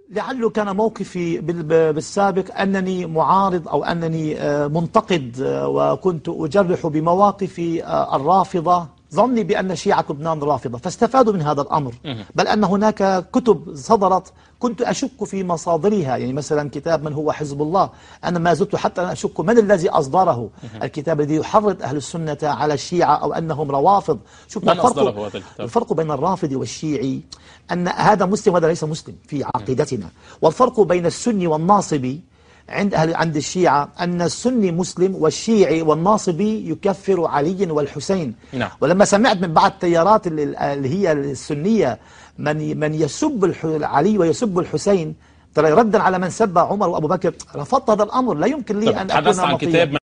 لعله كان موقفي بالسابق أنني معارض أو أنني منتقد، وكنت أجرح بمواقف الرافضة، ظني بأن شيعة لبنان رافضة، فاستفادوا من هذا الأمر. بل أن هناك كتب صدرت كنت أشك في مصادرها، يعني مثلا كتاب من هو حزب الله، أنا ما زلت حتى أنا أشك من الذي أصدره الكتاب الذي يحرض أهل السنة على الشيعة أو أنهم روافض. شوف من أصدره هذا الكتاب؟ الفرق بين الرافض والشيعي أن هذا مسلم وهذا ليس مسلم في عقيدتنا، والفرق بين السني والناصبي عند الشيعة أن السني مسلم والشيعي والناصبي يكفر علي والحسين. نعم. ولما سمعت من بعض التيارات اللي هي السنية من يسب علي ويسب الحسين، ترى ردا على من سب عمر وأبو بكر، رفضت هذا الأمر. لا يمكن لي أن أكون عن كتاب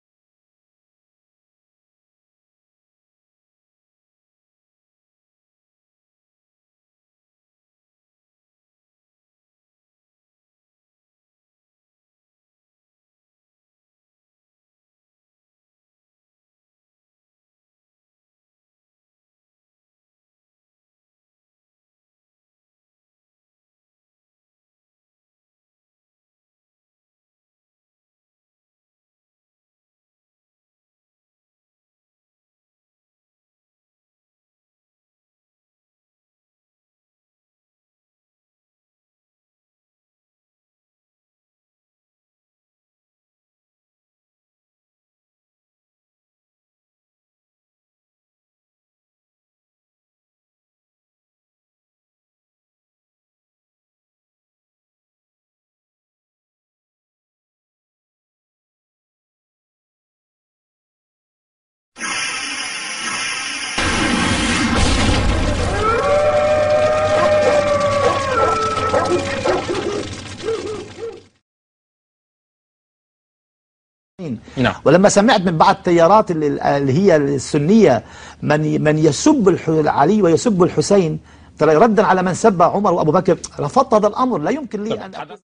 نعم. ولما سمعت من بعض التيارات اللي هي السنية من يسب علي ويسب الحسين، ترى ردا على من سب عمر وأبو بكر، رفضت هذا الأمر. لا يمكن لي أن أكون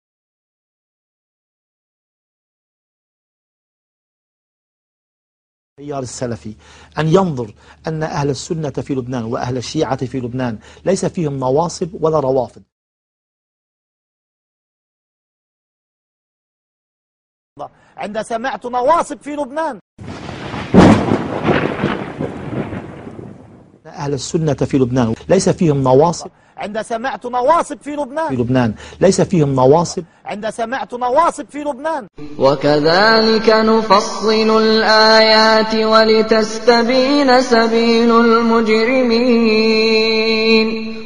التيار السلفي أن ينظر أن أهل السنة في لبنان وأهل الشيعة في لبنان ليس فيهم نواصب ولا روافض. عند سمعت نواصب في لبنان، أهل السنة في لبنان ليس فيهم نواصب. عند سمعت نواصب في لبنان ليس فيهم نواصب. عند سمعت نواصب في لبنان. وكذلك نفصل الآيات ولتستبين سبيل المجرمين.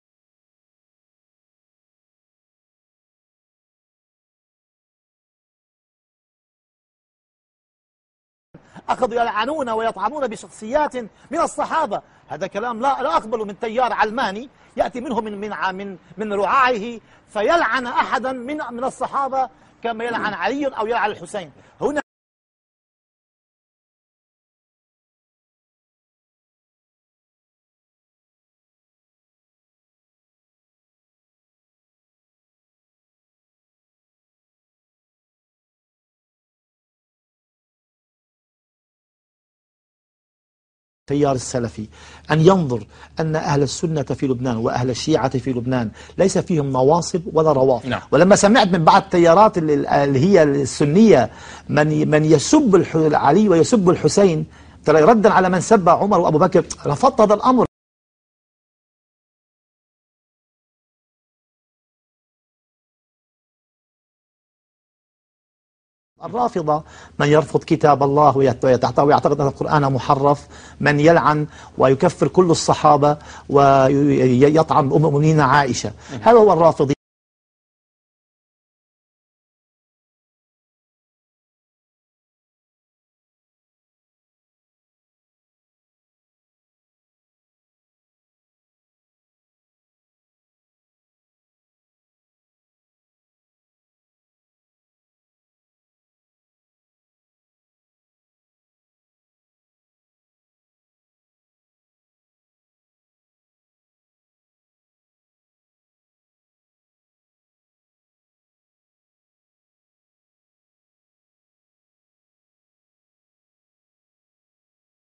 أخذوا يلعنون ويطعنون بشخصيات من الصحابة. هذا كلام لا أقبله من تيار علماني يأتي منه من رعاعه فيلعن أحدا من الصحابة كما يلعن علي أو يلعن الحسين. هنا التيار السلفي أن ينظر أن أهل السنة في لبنان وأهل الشيعة في لبنان ليس فيهم نواصب ولا روافض. نعم. ولما سمعت من بعض التيارات اللي هي السنية من يسب علي ويسب الحسين، ترى ردا على من سب عمر وأبو بكر، رفضت هذا الأمر. الرافضة من يرفض كتاب الله ويعتقد أن القرآن محرف، من يلعن ويكفر كل الصحابة ويطعن أم المؤمنين عائشة، هذا هو الرافضي.